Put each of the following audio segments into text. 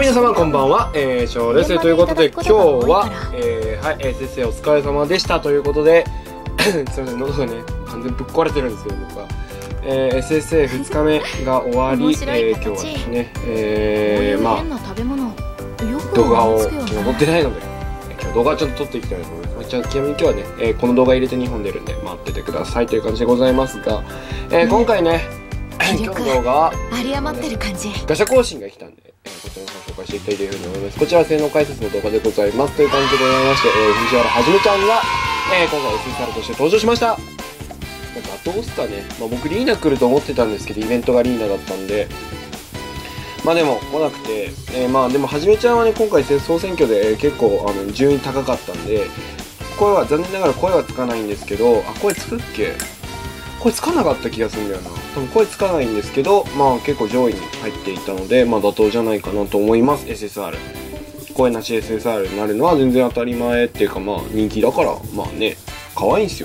皆様こんばんは、翔です。ということで今日は、はい、先生お疲れ様でしたということですいません、喉がね完全ぶっ壊れてるんですけど僕は、SSA2 日目が終わり、今日はですね、まあ動画を昨日撮ってないので今日動画をちょっと撮っていきたいと思います。ちなみに今日はね、この動画入れて2本出るんで待っててくださいという感じでございますが、今回ね今日の動画は有り余ってる感じ。 ガシャ更新が来たんで、こちらの方紹介していきたいというふうに思います。こちらは性能解説の動画でございますという感じでございまして、藤原はじめちゃんが、今回 SSR として登場しました。どうすかね、僕リーナ来ると思ってたんですけどイベントがリーナだったんででも来なくて、でもはじめちゃんはね今回総選挙で、結構順位高かったんで声は残念ながら声はつかないんですけど、声つくっけ、声つかなかった気がするんだよな。多分声つかないんですけど結構上位に入っていたので妥当じゃないかなと思います。 SSR 声なし SSR になるのは全然当たり前っていうか人気だからね可愛いんすよ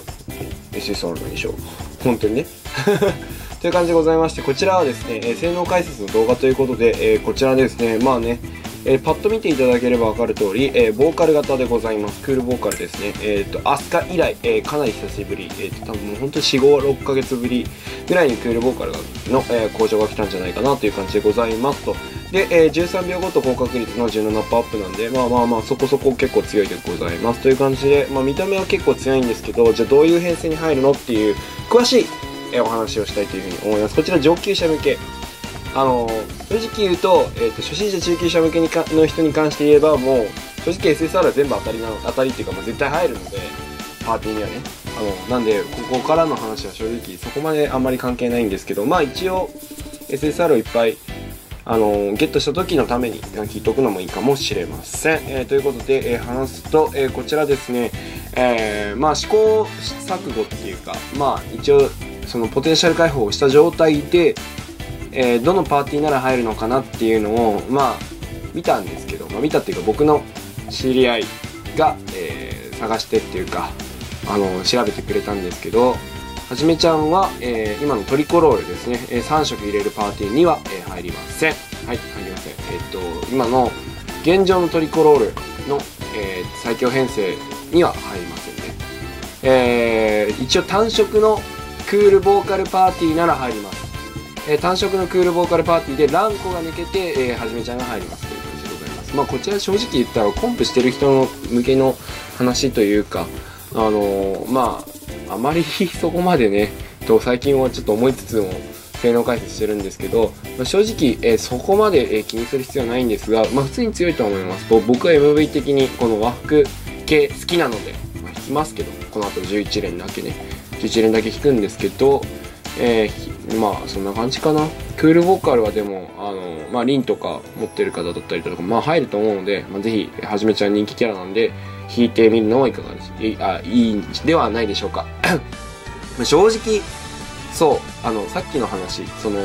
SSR の衣装本当にねという感じでございまして、こちらはですね、性能解説の動画ということで、こちらですねパッと見ていただければ分かる通り、ボーカル型でございます。クールボーカルですね。アスカ以来、かなり久しぶり、多分もう本当に4、5、6ヶ月ぶりぐらいにクールボーカルの、向上が来たんじゃないかなという感じでございますと。で、13秒ごと高確率の 17% アップなんで、そこそこ結構強いでございますという感じで、見た目は結構強いんですけど、じゃあどういう編成に入るのっていう詳しい、お話をしたいというふうに思います。こちら上級者向け。正直言うと、初心者中級者向けの人に関して言えばもう正直 SSR は全部当たりっていうか絶対入るのでパーティーにはねなんでここからの話は正直そこまであんまり関係ないんですけど一応 SSR をいっぱいゲットした時のために聞いておくのもいいかもしれません。ということで、話すと、こちらですね、試行錯誤っていうか一応そのポテンシャル解放をした状態でどのパーティーなら入るのかなっていうのを見たんですけど、見たっていうか僕の知り合いが、探してっていうか調べてくれたんですけど、はじめちゃんは、今のトリコロールですね、3色入れるパーティーには、入りません。はい、入りません。今の現状のトリコロールの、最強編成には入りませんね。一応単色のクールボーカルパーティーなら入ります。単色のクールボーカルパーティーでランコが抜けて、はじめちゃんが入りますという感じでございます。こちら正直言ったらコンプしてる人の向けの話というかあまりそこまでね最近はちょっと思いつつも性能解説してるんですけど、正直、そこまで、気にする必要はないんですが普通に強いと思います。僕は MV 的にこの和服系好きなので、弾きますけどこの後11連だけね11連だけ弾くんですけどそんな感じかな。クールボーカルはでもリンとか持ってる方だったりとか入ると思うので、ぜひはじめちゃん人気キャラなんで弾いてみるのはいかがいいんではないでしょうか正直そうさっきの話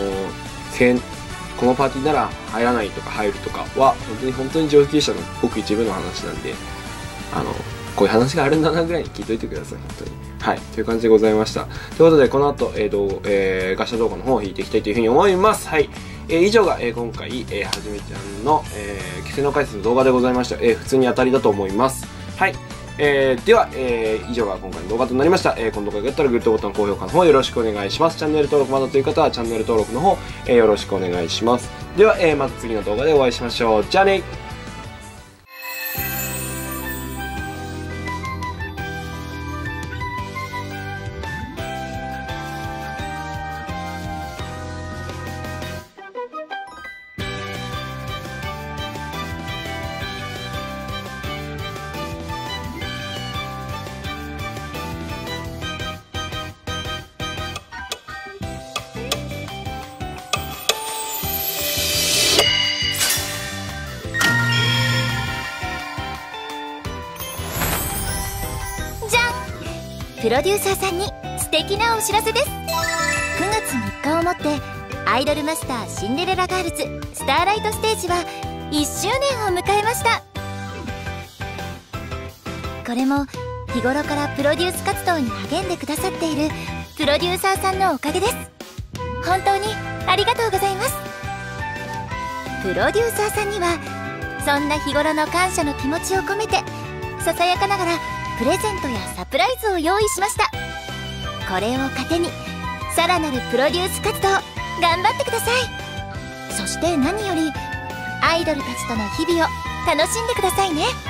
このパーティーなら入らないとか入るとかは本当に上級者のごく一部の話なんでこういう話があるんだなぐらいに聞いといてください。本当にはいという感じでございました。ということでこの後、ガシャ動画の方を弾いていきたいというふうに思います。はい、以上が、今回、はじめちゃんの、性能解説の動画でございました。普通に当たりだと思います。はい、では、以上が今回の動画となりました。この動画が良かったらグッドボタン高評価の方よろしくお願いします。チャンネル登録まだという方はチャンネル登録の方、よろしくお願いします。では、また次の動画でお会いしましょう。じゃあね。 プロデューサーさんに素敵なお知らせです。9月3日をもってアイドルマスターシンデレラガールズスターライトステージは1周年を迎えました。これも日頃からプロデュース活動に励んでくださっているプロデューサーさんのおかげです。本当にありがとうございます。プロデューサーさんにはそんな日頃の感謝の気持ちを込めて、ささやかながらプレゼントやサプライズを用意しました。これを糧にさらなるプロデュース活動頑張ってください。そして何よりアイドルたちとの日々を楽しんでくださいね。